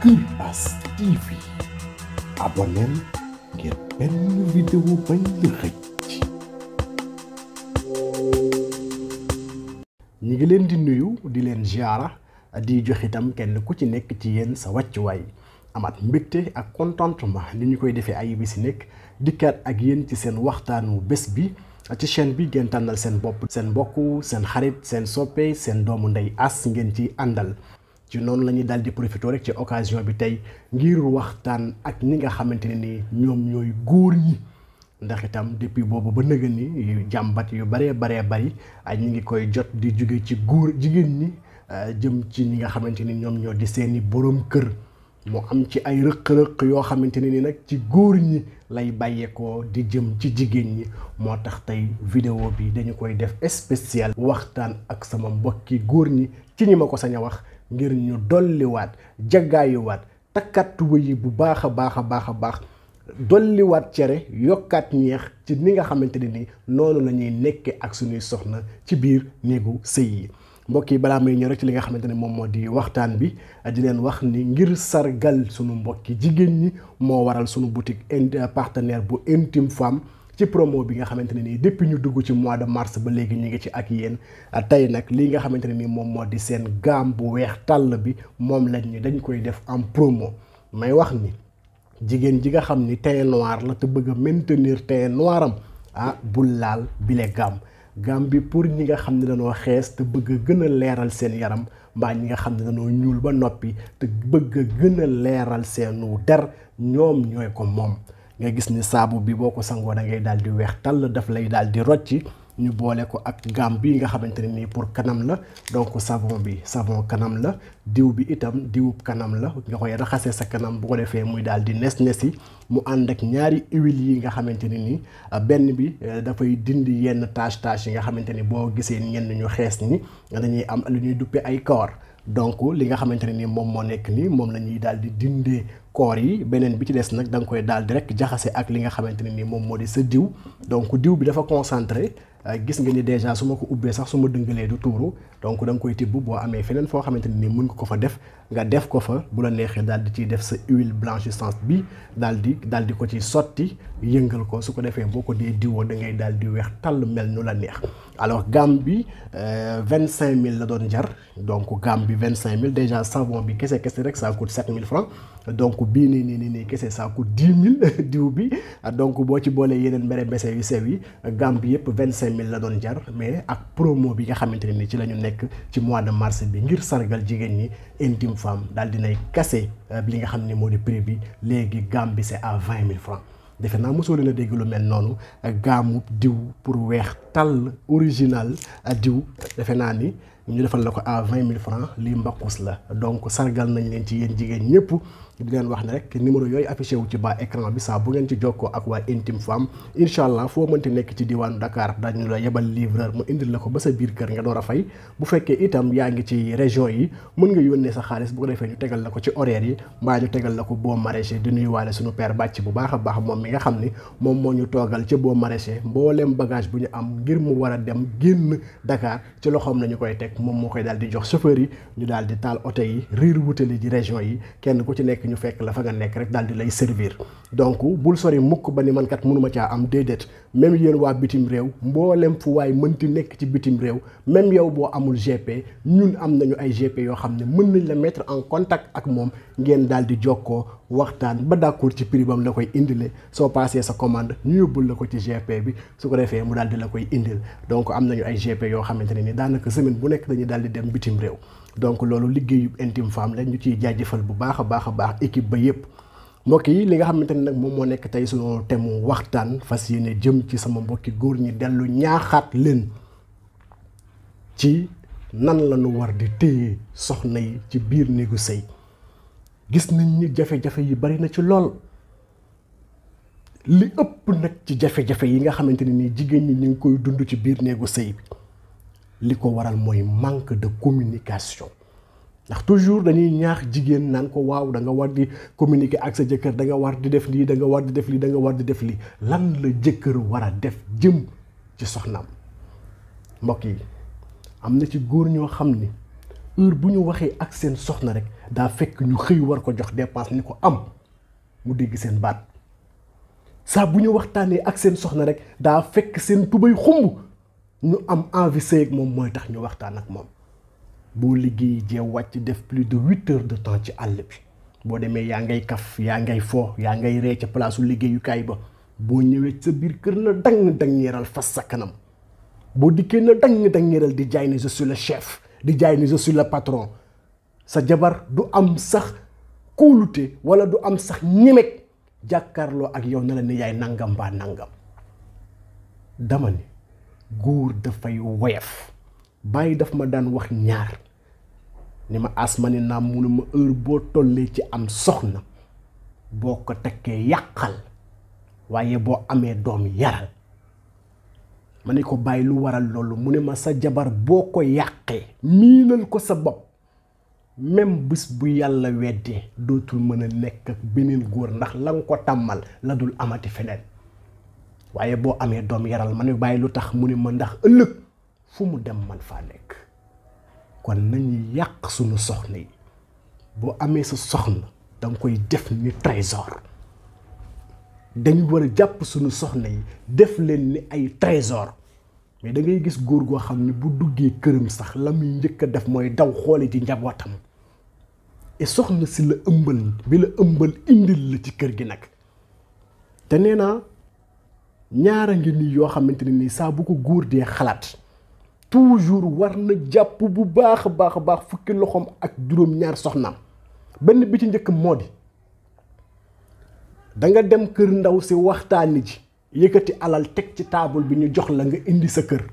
Ibass TV abonneel ngir benn vidéo bañ la xëcc. ñi ngi leen di nuyu di leen ziara di jox itam kenn ku ci nekk ci yéen sa wàccuwaay amaat mbégte ak contentement ni ñu koy defee ay bis nekk dikkaat ak yéen ci seen waxtaanu bés bi ci chaîne bi ngeen tànnal seen bopp seen mbokk seen xarit seen soppe seen doomu ndey as ngeen ci àndal. ci noonu la ñuy daal di profité rek ci occasion bi tey ngir waxtaan ak ñi nga xamante ne ni ñoom ñooy góor ñi ndax itam depuis boobu ba nëgë ni yu jàmbat yu baree bari ay ñi ngi koy jot di jóge ci góor jigéen ñi jëm ci ñi nga xamante ni ñoom ñoo di seeni borom kër mu am ci ay rëq-rëq yoo xamante ne ni nag ci góor ñi lay bàyyeekoo di jëm ci jigéen ñi moo tax tey vidéo bi dañu koy def spécial waxtaan ak sama mbokki góor ñi ci ñi ma ko sañ a wax ngir ñu dolliwaat jaggaayuwaat takkat tuba yi bu baax a baax dolliwaat cere yokkaat ñeex ci ni nga xamante ne ni noonu la ñuy nekkee ak suñuy soxna ci biir néegu sëy yi mbokk yi balaa may ñëw rek ci li nga xamante ne moom moo di waxtaan bi di leen wax ni ngir sargal suñu mbokki jigéen ñi moo waral suñu boutique partenaire bu Intime Femme ci promo bi nga xamante ne nii depuis ñu dugg ci mois de mars ba léegi ñu ngi ci ak yéen tey nag lii nga xamante ne nii moom moo di seen gamme bu weex tàll bi moom lañ ni dañ koy def en promo may wax ni jigéen ji nga xam ni teint noir la te bëgg a maintenir teint noiram bul laal bile gamme bi pour ñi nga xam ne dañoo xees te bëgg a gën a leeral seen yaram mbaa ñi nga xam ne dañoo ñuul ba noppi te bëgg a gën a leeral seenu der ñoom ñooy ko moom nga gis ni saabu bi boo ko sangoo da ngay daal di weex tàll daf lay daal di rocci ñu boole ko ak gamme bi nga xamante ne nii pour kanam la donc savon bi savon kanam la diw bi itam diwub kanam la nga koy raxasee sa kanam bu ko defee muy daal di nes-nesi mu ànd ak ñaari huile yi nga xamante ne nii benn bi dafay dindi yenn tache yi nga xamante ni boo gisee ñenn ñu xees ñi dañuy am lu ñuy duppe ay koor donc li nga xamante ne ni moom moo nekk nii moom la ñuy daal di dindee koor yi beneen bi ci des nag da nga koy daal di rek jaxase ak li nga xamante ne ni moom moo di sa diw donc diw bi dafa concentré gis nga ni déjà su ma ko ubbee sax su ma dëngalee du tuuru donc da nga koy tibb boo amee feneen foo xamante ne ni mën nga ko fa def nga def ko fa bu la neexee daal di ciy def sa huile blanchissante bi daal di ko ci sotti yëngal ko su ko defee boo ko dee diwoo da ngay daal di weex tàll mel nu la neex. alors gamme bi 25000 la doon jar donc gamme bi 25000 déjà savon bi kese rek ça coûte 7000 francs donc bii nii kese ça coûte 10000 diw bi donc boo ci boolee yeneen mbere mbese yu sew yi gamme bi yëpp 25000 la doon jar mais ak promo bi nga xamante ne ni ci la ñu nekk ci mois de mars bi ngir sargal jigéen ñi Intime Femme daal dinay kase li nga xam ne moo di prix bi léegi gamme bi c'est à 20000 francs defe naa mosoo leen a dégg lu mel noonu gaamu diw pour weex tàll original diw defe naa ni ñu defal la ko à 20000 francs lii mbakkus la donc sargal nañ leen ci yéen jigéen ñëpp di leen wax ne rek numéro yooyu affiché wu ci bas écran bi saa bu ngeen ci jokkoo ak waa Intime Femme incha allah foo mënti nekk ci diwaanu Dakar dañu la yebal livreur mu indil la ko ba sa biir kër nga door a fay bu fekkee itam yaa ngi ci région yi mën nga yónnee sa xaalis bu ko defee ñu tegal la ko ci horaire yi mbaa ñu tegal la ko boo maraîcher di nuyuwaale suñu père bàcc bu baax a baax moom mi nga xam ni moom moo ñu toogal ca boo maraîcher mbooleem bagage bu ñu am ngir mu war a dem génn Dakar ci loxoom nañu koy teg moom moo koy daal di jox chauffeur yi ñu daal di taal oto yi riir wutali ji région yi kenn ku ci nekk ñu fekk la fa nga nekk rek daal di lay servir donc bul sori mukk ba ni man kat mënuma caa am déedéet même yéen waa bitim réew mboolem fu waay mënti nekk ci bitim réew même yow boo amul GP ñun am nañu ay GP yoo xam ne mën nañ la mettre en contact ak moom ngeen daal di jokkoo waxtaan ba d'accord ci prix bam la koy indile soo passé sa commande ñu yóbbul la ko ci GP bi su ko defee mu daal di la koy indil donc am nañu ay GP yoo xamante ne ni daanaka semaine bu nekk dañuy daal di dem bitim réew donc loolu liggéeyu Intime Femme la ñu ciy jaajëfal bu baax a baax équipe ba yëpp mbokk yi li nga xamante ne nag moom moo nekk tey sunu thème waxtaan fas yéene jëm ci sama mbokki góor ñi dellu ñaaxaat leen ci nan la ñu war di téye soxna yi ci biir néegu sëy gis nañ ni jafe-jafe yi bari na ci lool li ëpp nag ci jafe-jafe yi nga xamante ne nii jigéen ñi ñu ngi koy dund ci biir néegu sëy bi li ko waral mooy manque de communication ndax toujours dañuy ñaax jigéen naan ko waaw da nga war di communiquer ak sa jëkkër da nga war di def lii da nga war di def lii da nga war di def lii lan la jëkkër war a def jëm ci soxnaam mbokk yi am na ci góor ñoo xam ni heure bu ñu waxee ak seen soxna rek daa fekk ñu xëy war ko jox dépense ni ko am mu dégg seen baat saa bu ñu waxtaanee ak seen soxna rek daa fekk seen tubay xumb ñu am envie sëy ak moom mooy tax ñu waxtaan ak moom. boo liggéey jee wàcc def plus de 8 heures de temps ci àll bi boo demee yaa ngay kaf yaa ngay fo yaa ngay ree ca palaasu liggéeyukaay ba boo ñëwee sa biir kër na dangeeral fas sa kanam boo dikkee na dangeeral di jaay ni je suis le chef di jaay ni je suis le patron sa jabar du am sax kóolute wala du am sax ñemek jàkkaarloo ak yow na la ni yaay nangam baa nangam. dama ni góor dafay woyof. bàyyi daf ma daan wax ñaar ni ma asmani naa munu ma heure boo tollee ci am soxna boo ko takkee yàqal waaye boo amee doom yaral ma ne ko bàyyi lu waral loolu mu ne ma sa jabar boo ko yàqee miinal ko sa bopp même bés bu yàlla weddee dootul mën a nekk ak beneen góor ndax la nga ko tàmmal la dul amati feneen waaye boo amee doom yaral ma ne bàyyi lu tax mu ne ma ndax ëllëg fu mu dem man faa nekk. kon nañu yàq sunu soxna yi boo amee sa soxna danga koy def ni trésor dañu war a jàpp sunu soxna yi def leen ni ay trésor mais da ngay gis góor goo xam ne bu duggee këram sax la muy njëkk a def mooy daw xoole ci njabootam et soxna si la ëmbal bi la ëmbal indil la ci kër gi nag te nee naa ñaara ngi nii yoo xamante ne nii saa bu ko góor dee xalaat toujours war na jàpp bu baax a baax fukki loxoom ak juróom-ñaar soxnaam benn bi ci njëkk moo di da nga dem kër ndaw si waxtaani ji yëkkati alal teg ci taabal bi ñu jox la nga indi sa kër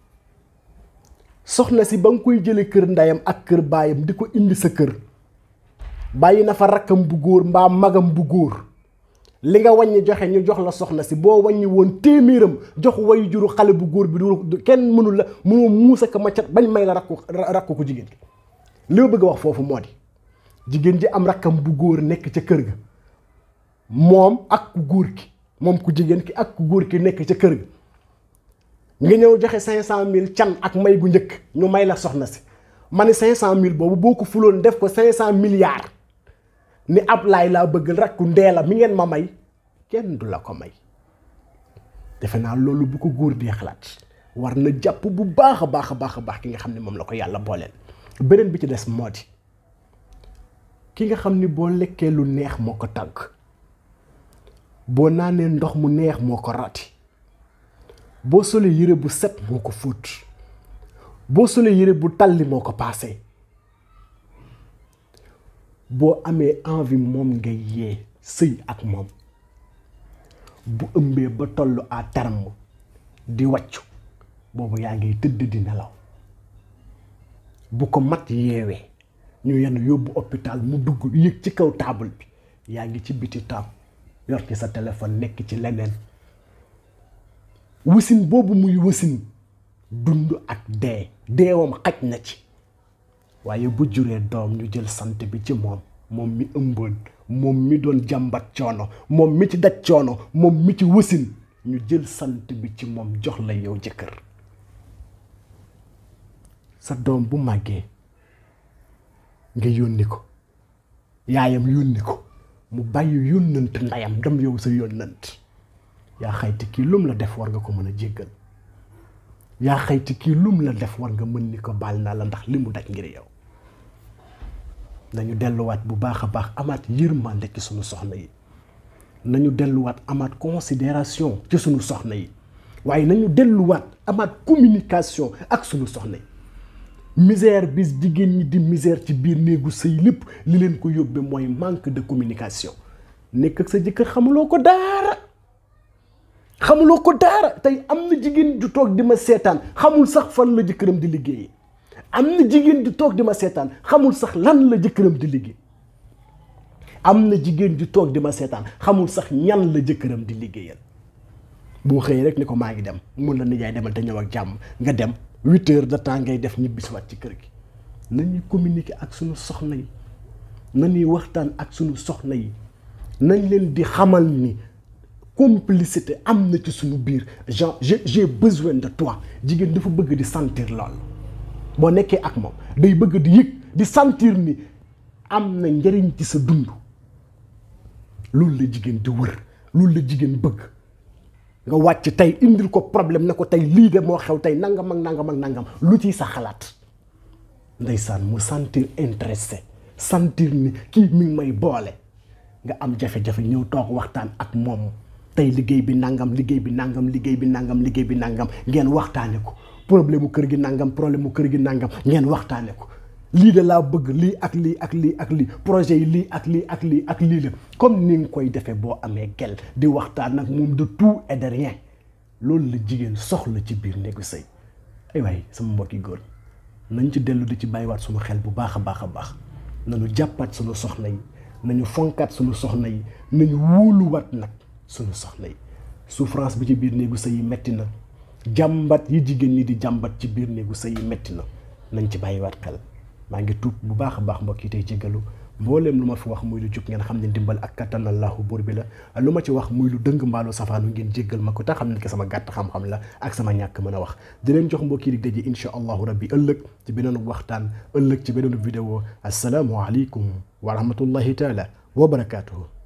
soxna si ba nga koy jële kër ndeyam ak kër baayam di ko indi sa kër bàyyi na fa rakkam bu góor mbaa magam bu góor li nga wàññi joxe ñu jox la soxna si boo wàññi woon téeméeram jox way juru xale bu góor bi du kenn mënul la mënoo muusa ka maccat bañ may la rakku ko jigéen li ma bëgg a wax foofu moo di jigéen ji am rakkam bu góor nekk ca kër ga moom ak ku góor ki moom ku jigéen ki ak ku góor ki nekk ca kër ga nga ñëw joxe 500000 can ak may gu njëkk ñu may la soxna si ma ne 500000 boobu boo ko fuloon def ko 500 milliards ni ab laay laa bëgg rakku ndee la mi ngeen ma may kenn du la ko may defe naa loolu bu ko góor dee xalaat war na jàpp bu baax a baax ki nga xam ne moom la ko yàlla booleel. beneen bi ci des moo di ki nga xam ni boo lekkee lu neex moo ko tàgg boo naanee ndox mu neex moo ko rati boo solee yére bu set moo ko fóot boo solee yére bu talli moo ko paase boo amee envie moom ngay yee sëy ak moom bu ëmbee ba tollu à terme di wàccu boobu yaa ngi tëdd di nelaw bu ko mat yeewee ñu yenn yóbbu hôpital mu dugg yëg ci kaw taabal bi yaa ngi ci biti taab yor ci sa téléphone nekk ci leneen wasin boobu muy wasin dund ak deewam xaj na ci waaye bu juree doom ñu jël sant bi ci moom mi ëmboon moom mi doon jàmbat coono moom mi ci daj coono moom mi ci wasin ñu jël sant bi ci moom jox la yow jëkkër sa doom bu màggee nga yónni ko yaayam yónni ko mu bàyyi yónnant ndeyam dem yow sa yónnant yaa xayti kii lum la def war nga ko mën a jéggal yaa xayti kii lum la def war nga mën ni ko baal naa la ndax li mu daj ngir yow nañu delluwaat bu baax a baax amaat yërmande ci sunu soxna yi nañu delluwaat amaat considération ci sunu soxna yi waaye nañu delluwaat amaat communication ak sunu soxna yi misère bi jigéen ñi di misère ci biir néegu sëy lépp li leen ko yóbbee mooy manque de communication nekk ak sa jëkkër xamuloo ko daara tey am na jigéen ju toog di ma seetaan xamul sax fan la jëkkëram di liggéeyee am na jigéen ju toog di ma seetaan xamul sax lan la jëkkëram di liggéey am na jigéen ju toog di ma seetaan xamul sax ñan la jëkkëram di liggéeyal boo xëyee rek ni ko maa ngi dem mun la nijaay demal te ñëw ak jàmm nga dem 8 heures de temps ngay def ñibbisiwaat ci kër gi nañuy communiquer ak sunu soxna yi nañuy waxtaan ak sunu soxna yi nañ leen di xamal ni complicité am na ci sunu biir genre j'ai besoin de toi jigéen dafa bëgg di sentir lool boo nekkee ak moom day bëgg di yëg di sentir ni am na njëriñ ci sa dund loolu la jigéen di wër loolu la jigéen bëgg nga wàcc tey indil ko problème ne ko tey lii de moo xew tey nangam ak nangam ak nangam lu ciy sa xalaat ndeysaan mu sentir intéressé sentir ni kii mi ngi may boole nga am jafe-jafe ñëw toog waxtaan ak moom tey liggéey bi nangam liggéey bi nangam liggéey bi nangam liggéey bi nangam ngeen waxtaane ko problème mu kër gi nangam problème mu kër gi nangam ngeen waxtaane ko lii de laa bëgg lii ak lii ak lii ak lii projet yi lii ak lii ak lii ak lii la comme ni nga koy defee boo amee gel di waxtaan ak moom de tout et de rien loolu la jigéen soxla ci biir néegu sëy ay waay sama mbokki góor nañ ci dellu di ci bàyyiwaat suñu xel bu baax a baax a baax nañu jàppaat suñu soxna yi nañu fonkaat suñu soxna yi nañu wóoluwaat nag suñu soxna yi souffrance bi ci biir néegu sëy yi metti na jàmbat yi jigéen ñi di jàmbat ci biir néegu sëy yi metti na nañ ci bàyyiwaat xel maa ngi tuub bu baax a baax mbokk yi tey jéggalu mbooleem lu ma fi wax muy lu jub ngeen xam ne ndimbal ak kattan Allahu buur bi la lu ma ci wax muy lu dëng mbaalu safaanu ngeen jéggal ma ko te xam ne que sama gàtt xam-xam la ak sama ñàkk mën a wax di leen jox mbokk yi di daje insha allahu rabbi ëllëg ci beneen waxtaan ëllëg ci beneen vidéo assalaamu aleykum wa rahmatullahi taala wa barakaatuhu